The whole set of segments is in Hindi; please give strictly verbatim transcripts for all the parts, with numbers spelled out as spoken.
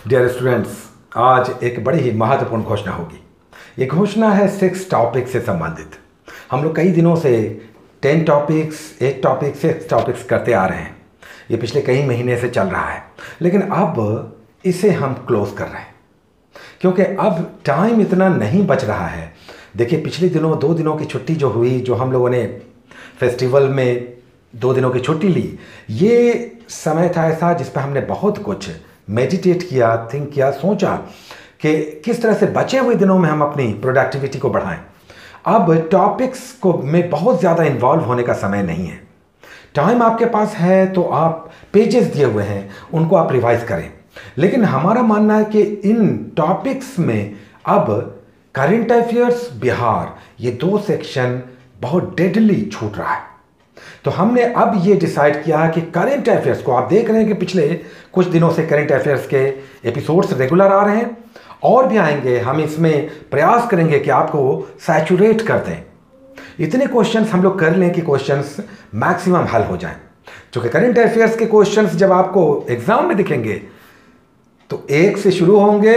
डियर स्टूडेंट्स, आज एक बड़ी ही महत्वपूर्ण घोषणा होगी। ये घोषणा है सिक्स टॉपिक से संबंधित। हम लोग कई दिनों से ten topics, eight topics, six topics करते आ रहे हैं। ये पिछले कई महीने से चल रहा है, लेकिन अब इसे हम क्लोज कर रहे हैं क्योंकि अब टाइम इतना नहीं बच रहा है। देखिए, पिछले दिनों दो दिनों की छुट्टी जो हुई, जो हम लोगों ने फेस्टिवल में दो दिनों की छुट्टी ली, ये समय था ऐसा जिस पर हमने बहुत कुछ मेडिटेट किया, थिंक किया, सोचा कि किस तरह से बचे हुए दिनों में हम अपनी प्रोडक्टिविटी को बढ़ाएं। अब टॉपिक्स को में बहुत ज़्यादा इन्वॉल्व होने का समय नहीं है। टाइम आपके पास है तो आप पेजेस दिए हुए हैं, उनको आप रिवाइज करें। लेकिन हमारा मानना है कि इन टॉपिक्स में अब करंट अफेयर्स, बिहार, ये दो सेक्शन बहुत डेडली छूट रहा है। तो हमने अब ये डिसाइड किया है कि करंट अफेयर्स को, आप देख रहे हैं कि पिछले कुछ दिनों से करंट अफेयर्स के एपिसोड्स रेगुलर आ रहे हैं और भी आएंगे। हम इसमें प्रयास करेंगे कि आपको सैचुरेट कर दें, इतने क्वेश्चंस हम लोग कर लें कि क्वेश्चंस मैक्सिमम हल हो जाएं। क्योंकि करंट अफेयर्स के क्वेश्चंस जब आपको एग्जाम में दिखेंगे तो एक से शुरू होंगे,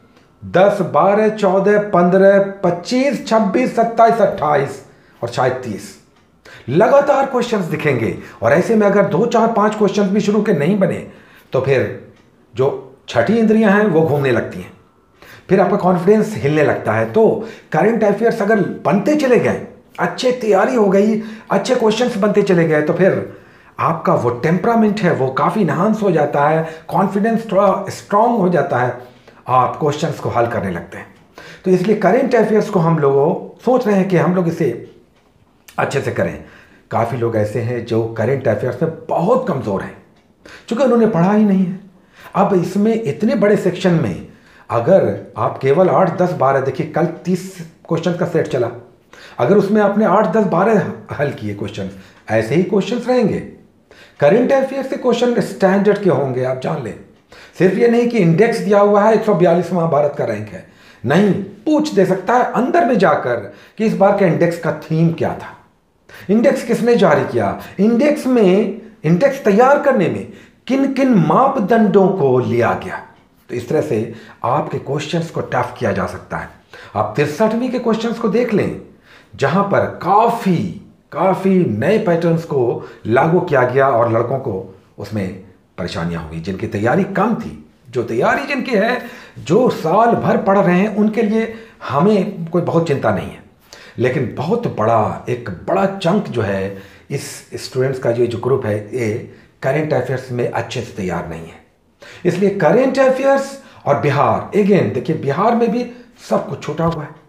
दस, बारह, चौदह, पंद्रह, पच्चीस, छब्बीस, सत्ताईस, अट्ठाईस और शायद तीस लगातार क्वेश्चंस दिखेंगे। और ऐसे में अगर दो, चार, पांच क्वेश्चंस भी शुरू के नहीं बने तो फिर जो छठी इंद्रियां हैं वो घूमने लगती हैं, फिर आपका कॉन्फिडेंस हिलने लगता है। तो करंट अफेयर्स अगर बनते चले गए, अच्छे तैयारी हो गई, अच्छे क्वेश्चंस बनते चले गए, तो फिर आपका वो टेम्परामेंट है वो काफ़ी इन्हांस हो जाता है, कॉन्फिडेंस थोड़ा स्ट्रांग हो जाता है, आप क्वेश्चंस को हल करने लगते हैं। तो इसलिए करंट अफेयर्स को हम लोग सोच रहे हैं कि हम लोग इसे अच्छे से करें। काफ़ी लोग ऐसे हैं जो करंट अफेयर्स में बहुत कमज़ोर हैं क्योंकि उन्होंने पढ़ा ही नहीं है। अब इसमें इतने बड़े सेक्शन में अगर आप केवल आठ, दस, बारह, देखिए कल तीस क्वेश्चन का सेट चला, अगर उसमें आपने आठ, दस, बारह हल किए क्वेश्चन, ऐसे ही क्वेश्चन रहेंगे। करंट अफेयर्स के क्वेश्चन स्टैंडर्ड के होंगे, आप जान लें। सिर्फ ये नहीं कि इंडेक्स दिया हुआ है एक सौ बयालीसवां भारत का रैंक है, नहीं, पूछ दे सकता है अंदर में जाकर कि इस बार के इंडेक्स का थीम क्या था, इंडेक्स किसने जारी किया, इंडेक्स में इंडेक्स तैयार करने में किन किन मापदंडों को लिया गया। तो इस तरह से आपके क्वेश्चंस को टफ किया जा सकता है। आप तिरसठवीं के क्वेश्चंस को देख लें, जहां पर काफी काफी नए पैटर्न्स को लागू किया गया और लड़कों को उसमें परेशानियां हुई, जिनकी तैयारी कम थी। जो तैयारी जिनकी है, जो साल भर पढ़ रहे हैं, उनके लिए हमें कोई बहुत चिंता नहीं है। लेकिन बहुत बड़ा एक बड़ा चंक जो है इस स्टूडेंट्स का, जो जो ग्रुप है, ये करंट अफेयर्स में अच्छे से तैयार नहीं है। इसलिए करंट अफेयर्स और बिहार, अगेन देखिए बिहार में भी सब कुछ छूटा हुआ है।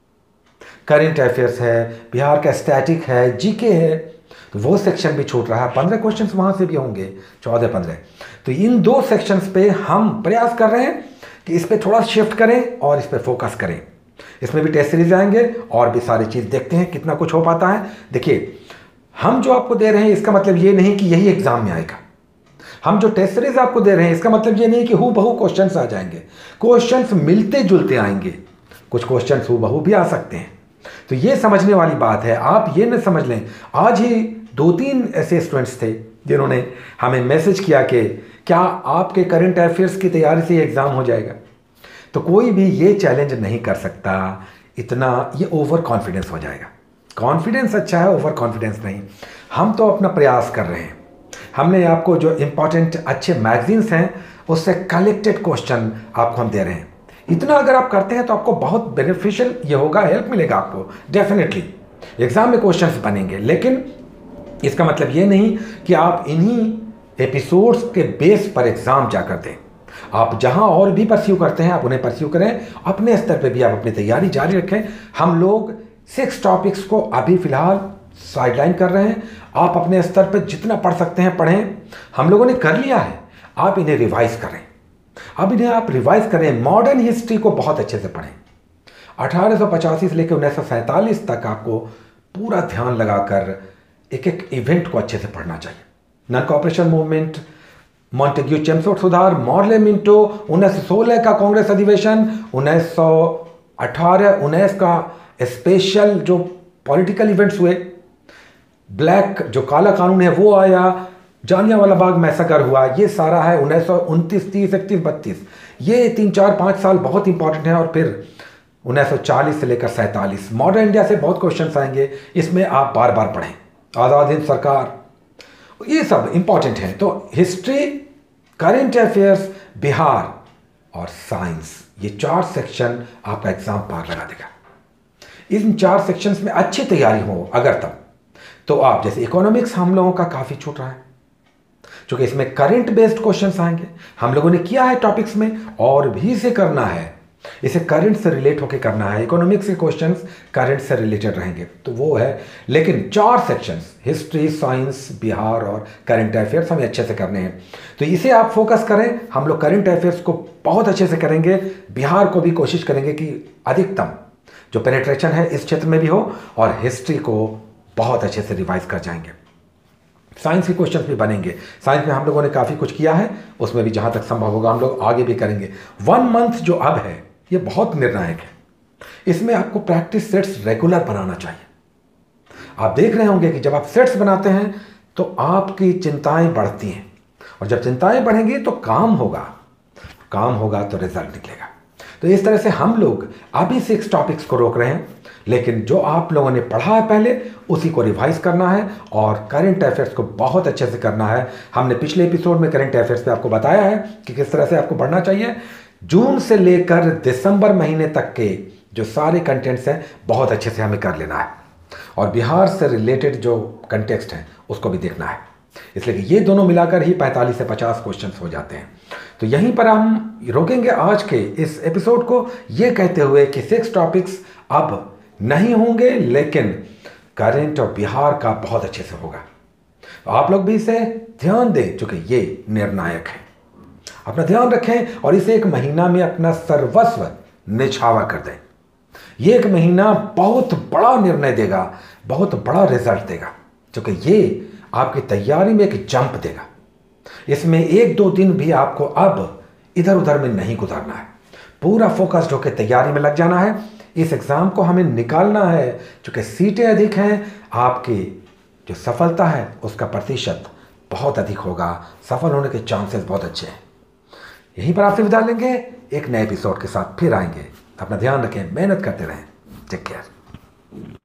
करंट अफेयर्स है, बिहार का स्टैटिक है, जीके है, तो वो सेक्शन भी छूट रहा है। पंद्रह क्वेश्चंस वहां से भी होंगे, चौदह, पंद्रह। तो इन दो सेक्शंस पे हम प्रयास कर रहे हैं कि इस पे थोड़ा शिफ्ट करें और इस पे फोकस करें। इसमें भी टेस्ट सीरीज आएंगे और भी सारी चीज़ देखते हैं कितना कुछ हो पाता है। देखिए, हम जो आपको दे रहे हैं इसका मतलब ये नहीं कि यही एग्जाम में आएगा। हम जो टेस्ट सीरीज आपको दे रहे हैं इसका मतलब ये नहीं कि हु बहू क्वेश्चंस आ जाएंगे। क्वेश्चंस मिलते जुलते आएंगे, कुछ क्वेश्चंस हु बहू भी आ सकते हैं। तो ये समझने वाली बात है। आप ये न समझ लें, आज ही दो तीन ऐसे स्टूडेंट्स थे जिन्होंने हमें मैसेज किया कि क्या आपके करंट अफेयर्स की तैयारी से एग्जाम हो जाएगा। तो कोई भी ये चैलेंज नहीं कर सकता, इतना ये ओवर कॉन्फिडेंस हो जाएगा। कॉन्फिडेंस अच्छा है, ओवर कॉन्फिडेंस नहीं। हम तो अपना प्रयास कर रहे हैं। हमने आपको जो इंपॉर्टेंट अच्छे मैगजीन्स हैं उससे कलेक्टेड क्वेश्चन आपको हम दे रहे हैं। इतना अगर आप करते हैं तो आपको बहुत बेनिफिशियल ये होगा, हेल्प मिलेगा आपको डेफिनेटली। एग्जाम में क्वेश्चंस बनेंगे, लेकिन इसका मतलब ये नहीं कि आप इन्हीं एपिसोड्स के बेस पर एग्जाम जाकर दें। आप जहां और भी परस्यू करते हैं आप उन्हें परस्यू करें, अपने स्तर पे भी आप अपनी तैयारी जारी रखें। हम लोग सिक्स टॉपिक्स को अभी फिलहाल साइडलाइन कर रहे हैं। आप अपने स्तर पे जितना पढ़ सकते हैं पढ़ें, हम लोगों ने कर लिया है, आप इन्हें रिवाइज करें। अब इन्हें आप रिवाइज करें, मॉडर्न हिस्ट्री को बहुत अच्छे से पढ़ें। अठारह सौ पचासी से लेकर उन्नीस सौ सैंतालीस तक आपको पूरा ध्यान लगाकर एक एक इवेंट को अच्छे से पढ़ना चाहिए। Non cooperation movement, Montagu Chelmsford सुधार, मॉर्ले मिंटो, उन्नीस सौ सोलह का कांग्रेस अधिवेशन, उन्नीस सौ अठारह उन्नीस का स्पेशल जो पॉलिटिकल इवेंट्स हुए, ब्लैक जो काला कानून है वो आया, जालियांवाला बाग मैसेकर हुआ, ये सारा है उन्नीस सौ उनतीस, तीस, इकतीस, बत्तीस। ये तीन चार पाँच साल बहुत इंपॉर्टेंट है। और फिर उन्नीस सौ चालीस से लेकर सैंतालीस मॉडर्न इंडिया से बहुत क्वेश्चंस आएंगे, इसमें आप बार बार पढ़ें। आज़ाद हिंद सरकार, ये सब इंपॉर्टेंट है। तो हिस्ट्री, करेंट अफेयर्स, बिहार और साइंस, ये चार सेक्शन आपका एग्जाम पार लगा देगा। इन चार सेक्शंस में अच्छी तैयारी हो अगर तब, तो आप जैसे इकोनॉमिक्स हम लोगों का काफ़ी छूट रहा है, क्योंकि इसमें करंट बेस्ड क्वेश्चंस आएंगे। हम लोगों ने किया है टॉपिक्स में, और भी इसे करना है, इसे करंट से रिलेट होकर करना है। इकोनॉमिक्स के क्वेश्चंस करंट से रिलेटेड रहेंगे, तो वो है। लेकिन चार सेक्शंस, हिस्ट्री, साइंस, बिहार और करंट अफेयर्स, हमें अच्छे से करने हैं। तो इसे आप फोकस करें। हम लोग करंट अफेयर्स को बहुत अच्छे से करेंगे, बिहार को भी कोशिश करेंगे कि अधिकतम जो पेनिट्रेशन है इस क्षेत्र में भी हो, और हिस्ट्री को बहुत अच्छे से रिवाइज कर जाएंगे। साइंस के क्वेश्चंस भी बनेंगे। साइंस में हम लोगों ने काफ़ी कुछ किया है, उसमें भी जहाँ तक संभव होगा हम लोग आगे भी करेंगे। वन मंथ जो अब है ये बहुत निर्णायक है। इसमें आपको प्रैक्टिस सेट्स रेगुलर बनाना चाहिए। आप देख रहे होंगे कि जब आप सेट्स बनाते हैं तो आपकी चिंताएं बढ़ती हैं, और जब चिंताएं बढ़ेंगी तो काम होगा, काम होगा तो रिजल्ट निकलेगा। तो इस तरह से हम लोग अभी सिक्स टॉपिक्स को रोक रहे हैं, लेकिन जो आप लोगों ने पढ़ा है पहले उसी को रिवाइज करना है, और करंट अफेयर्स को बहुत अच्छे से करना है। हमने पिछले एपिसोड में करंट अफेयर्स पे आपको बताया है कि किस तरह से आपको पढ़ना चाहिए। जून से लेकर दिसंबर महीने तक के जो सारे कंटेंट्स हैं बहुत अच्छे से हमें कर लेना है, और बिहार से रिलेटेड जो कंटेक्स्ट हैं उसको भी देखना है। इसलिए कि ये दोनों मिलाकर ही पैंतालीस से पचास क्वेश्चंस हो जाते हैं। तो यहीं पर हम रोकेंगे आज के इस एपिसोड को, ये कहते हुए कि सिक्स टॉपिक्स अब नहीं होंगे, लेकिन करंट और बिहार का बहुत अच्छे से होगा। तो आप लोग भी इसे ध्यान दें, क्योंकि ये निर्णायक है। अपना ध्यान रखें और इसे एक महीना में अपना सर्वस्व निछावर कर दें। ये एक महीना बहुत बड़ा निर्णय देगा, बहुत बड़ा रिजल्ट देगा, क्योंकि ये आपकी तैयारी में एक जंप देगा। इसमें एक दो दिन भी आपको अब इधर उधर में नहीं गुजारना है, पूरा फोकस्ड होकर तैयारी में लग जाना है। इस एग्ज़ाम को हमें निकालना है, क्योंकि सीटें अधिक हैं, आपकी जो सफलता है उसका प्रतिशत बहुत अधिक होगा, सफल होने के चांसेस बहुत अच्छे हैं। यहीं पर आपसे विदा लेंगे, एक नए एपिसोड के साथ फिर आएंगे। अपना ध्यान रखें, मेहनत करते रहें। Take care.